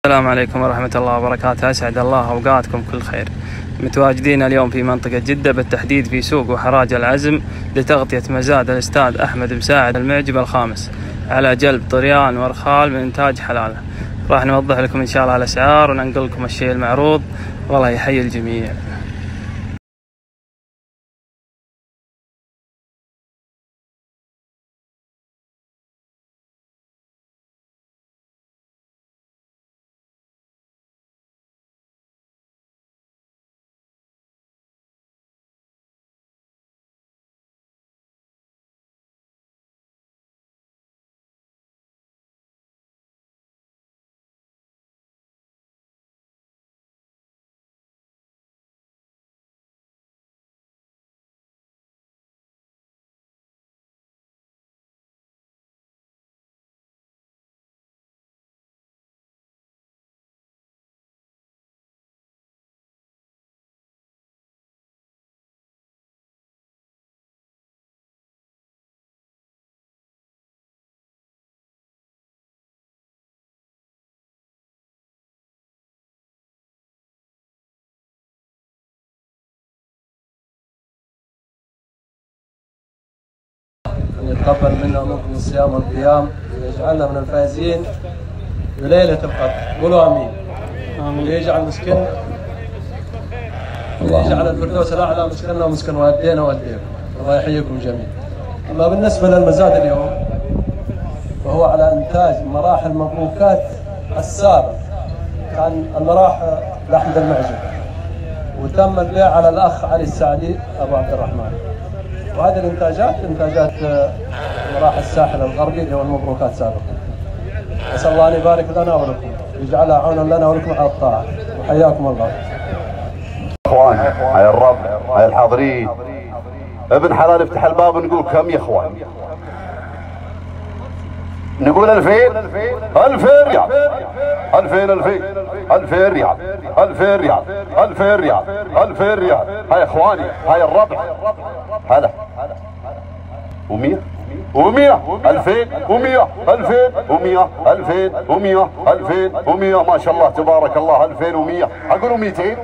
السلام عليكم ورحمة الله وبركاته. أسعد الله أوقاتكم كل خير. متواجدين اليوم في منطقة جدة، بالتحديد في سوق وحراج العزم، لتغطية مزاد الأستاذ أحمد مساعد المعجب الخامس على جلب طريان ورخال من إنتاج حلاله. راح نوضح لكم إن شاء الله الأسعار وننقل لكم الشيء المعروض، والله يحيي الجميع. يتقبل منا ومنكم الصيام والقيام ويجعلنا من الفائزين بليلة القدر. قولوا آمين. آمين. ويجعل مسكن، ويجعل الفردوس الأعلى مسكننا ومسكن والدينا والديكم. الله يحييكم جميعا. أما بالنسبة للمزاد اليوم فهو على إنتاج مراحل مبروكات السابق، كان المراحل لأحمد المعجب، وتم البيع على الأخ علي السعدي أبو عبد الرحمن. وهذه الانتاجات انتاجات مراحل الساحل الغربي اللي هو المبروكات سابقا. نسال الله ان يبارك لنا ولكم ويجعلها عونا لنا ولكم على الطاعه، وحياكم الله. اخوان هاي الربع هاي الحاضرين، ابن حلال افتح الباب ونقول كم يا اخوان؟ نقول 2000 2000 ريال 2000 2000 ريال 2000 ريال 2000 ريال 2000 ريال. هاي اخواني هاي الربع. هلا و100 و100 2100 2100 2100 2100 ما شاء الله تبارك الله. 2100 اقولوا 200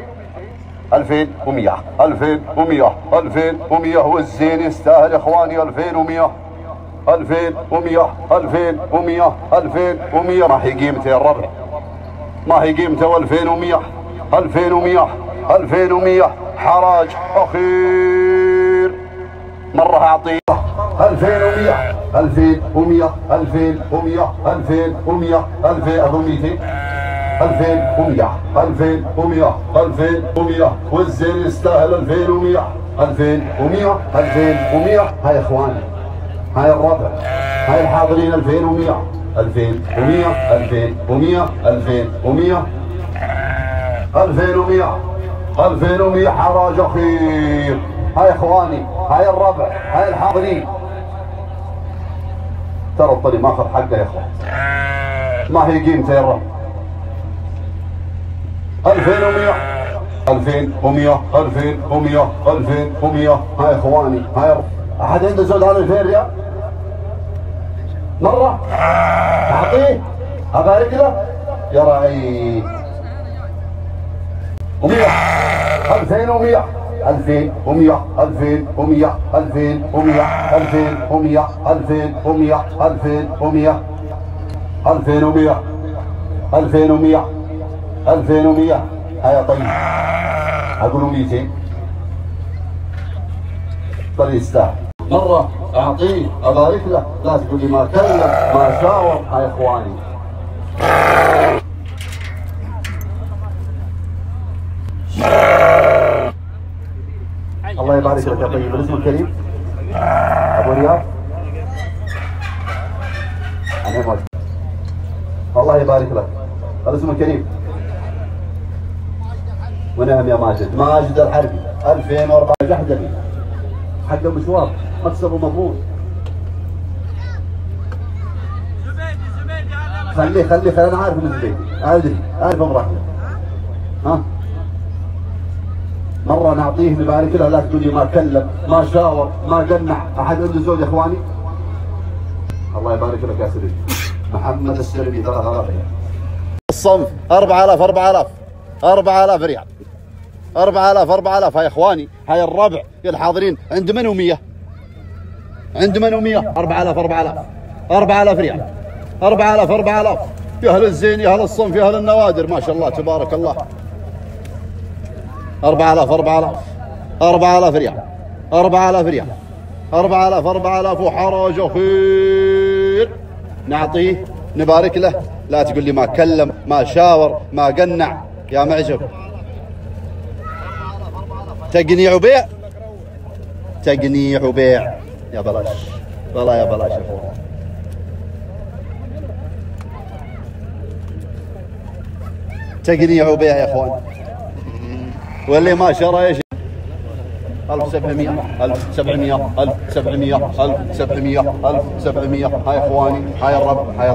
2100 2100 2100 والزين يستاهل يا اخواني. 2100 2100 2100 2100 ما هي قيمته يا الربع، ما هي قيمته. 2100 2100 2100 حراج اخير مره اعطيه. 2100 2100 2100 2100 2000 اظن 200 2100 2100 2100 والزين يستاهل. 2100 2100 2100 هاي اخواني هاي الربع هاي الحاضرين. 2100 2100 2100 2100 2100 2100 حراج اخير. هاي اخواني هاي الربع هاي الحاضرين. ترى الطريق ماخذ حقه يا اخوان، ما هي قيمته يا الربع. 2100 2100 2100 2100 هاي اخواني هاي الربع. احد عنده زود على 2000 ريال مره اعطيه ابارك له يا رعي. 100 2100 2100 2100 2100 2100 2100 2100 2100 2100 2100 هيا طيب اقولوا 200 طيب يستاهل مرة اعطيه ابارك له. لا تقول لي ما كلم ما شاور. هاي اخواني الله يبارك لك يا طيب. الاسم الكريم ابو رياض الله يبارك لك. الاسم الكريم ونعم يا ماجد. ماجد الحربي 2004 جحدلي حق المشوار مكسبه مضمون. خليه انا عارف من البيت ادري عارف امرأته. ها مرة نعطيه نبارك له. لا تقول لي ما كلم ما شاور ما جنح. احد عنده زوج يا اخواني؟ الله يبارك لك يا سيدي. محمد السلمي 3 غرابة. الصنف 4000 4000 4000 ريال 4000 هاي اخواني، هاي الربع يا الحاضرين. عند من و100 عند من و100 4000 ريال 4000 يا اهل الزين يا اهل الصنف يا اهل النوادر ما شاء الله تبارك الله. 4000 ريال 4000 وحرج وخير. نعطيه نبارك له، لا تقول لي ما كلم ما شاور ما قنع يا معجب. تقنيع وبيع يا بلاش والله يا بلاش يا اخوان. تقنيع وبيع يا اخوان، واللي ما شرى ايش 1700 هاي اخواني، هاي الرب هاي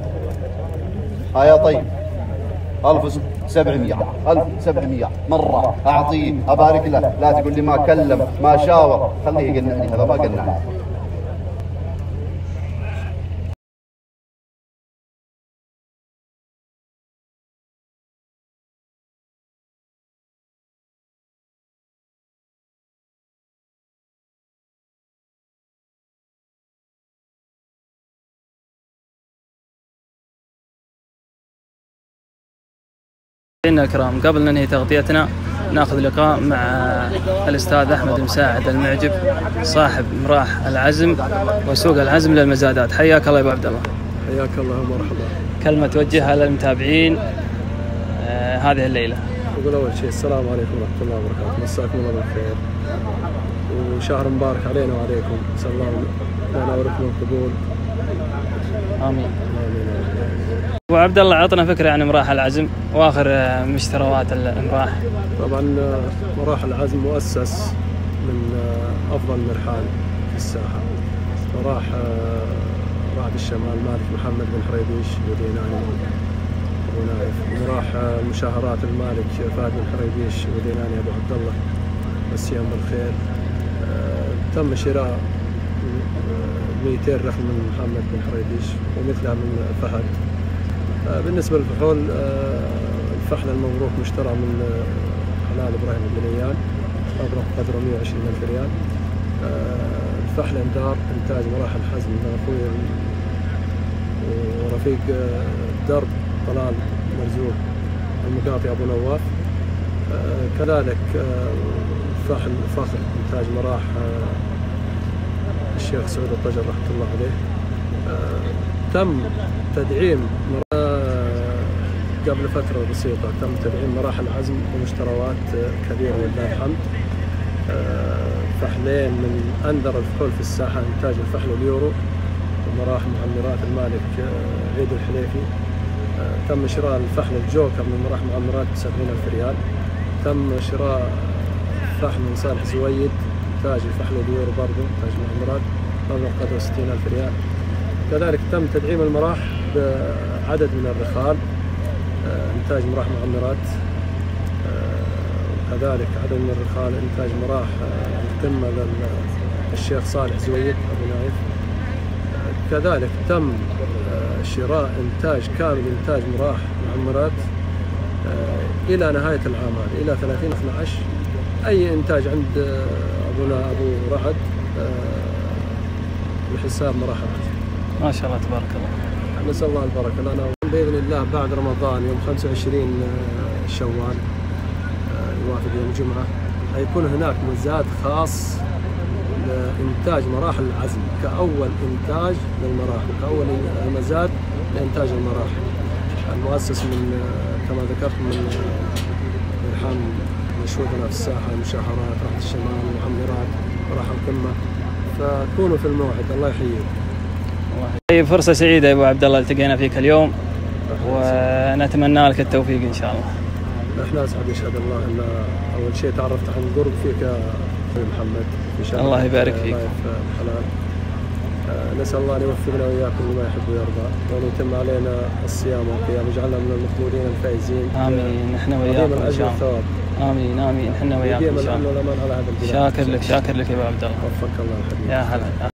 طيب 1700 مرة أعطيه أبارك له، لا تقول لي ما كلم ما شاور، خليه يقنعني هذا ما قنعني. مشاهدينا الكرام، قبل ننهي تغطيتنا ناخذ لقاء مع الاستاذ احمد مساعد المعجب صاحب مراح العزم وسوق العزم للمزادات. حياك الله يا ابو عبد الله. حياك الله ومرحبا. كلمه توجهها للمتابعين هذه الليله. اقول اول شيء السلام عليكم ورحمه الله وبركاته، مساكم الله بالخير وشهر مبارك علينا وعليكم، نسال الله لنا ولكم القبول. امين. ابو عبد الله، عطنا فكره عن مراح العزم واخر مشتروات المراح. طبعا مراح العزم مؤسس من افضل المرحال في الساحه، مراح رعد الشمال مالك محمد بن حريديش وديناني ابو نايف، مراح المشاهرات المالك فهد بن حريديش وديناني ابو عبد الله مسيهم بالخير. تم شراء 200 رخل من محمد بن حريديش ومثلها من فهد. بالنسبة للفحول، الفحل المبروك مشترى من حلال إبراهيم البنيان مبلغ قدره 120,000 ريال. الفحل اندار إنتاج مراح الحزم من أخوي ورفيق درب طلال مرزوق المقاطي أبو نواف. كذلك فحل فخر إنتاج مراح الشيخ سعود الطجر رحمة الله عليه. تم تدعيم قبل فترة بسيطة، تم تدعيم مراحل العزم ومشتروات كبيرة ولله الحمد. فحلين من أندر الفحول في الساحة إنتاج الفحل اليورو ومراح معمرات المالك عيد الحليفي. تم شراء الفحل الجوكر من مراح معمرات ب70,000 ريال. تم شراء فحل من صالح زويد إنتاج الفحل اليورو برضه إنتاج معمرات مبلغ قدره 60,000 ريال. كذلك تم تدعيم المراح بعدد من الرخال إنتاج مراح معمرات، وكذلك عدد من الرخال إنتاج مراح القمة للشيخ صالح زويد أبو نايف. كذلك تم شراء إنتاج كامل إنتاج مراح معمرات إلى نهاية العام هذا إلى 30/12. أي إنتاج عند أبو رعد بحساب مراح العزم. ما شاء الله تبارك الله. نسأل الله البركة لنا بإذن الله. بعد رمضان يوم 25 شوال يوافق يوم الجمعة حيكون هناك مزاد خاص لإنتاج مراحل العزم كأول إنتاج للمراحل وكأول مزاد لإنتاج المراحل. المؤسس من كما ذكرت من إرحام مشهودنا في الساحة، المشاهرات رعد الشمال ومعمرات مراحل القمة، فكونوا في الموعد. الله يحييكم. طيب، فرصة سعيدة يا ابو عبد الله التقينا فيك اليوم ونتمنى لك التوفيق ان شاء الله. احنا اسعد يشهد الله ان اول شيء تعرفت عن قرب فيك اخوي محمد في شهر الله يبارك فيك. الحلال. نسال الله ان يوفقنا واياكم لما يحب ويرضى وان يتم علينا الصيام والقيام ويجعلنا من المقبولين الفائزين. امين. نحن وياكم ان شاء الله. امين امين. احنا وياكم ان شاء الله. شاكر لك يا ابو عبد الله. وفقك الله الحبيب. يا هلا.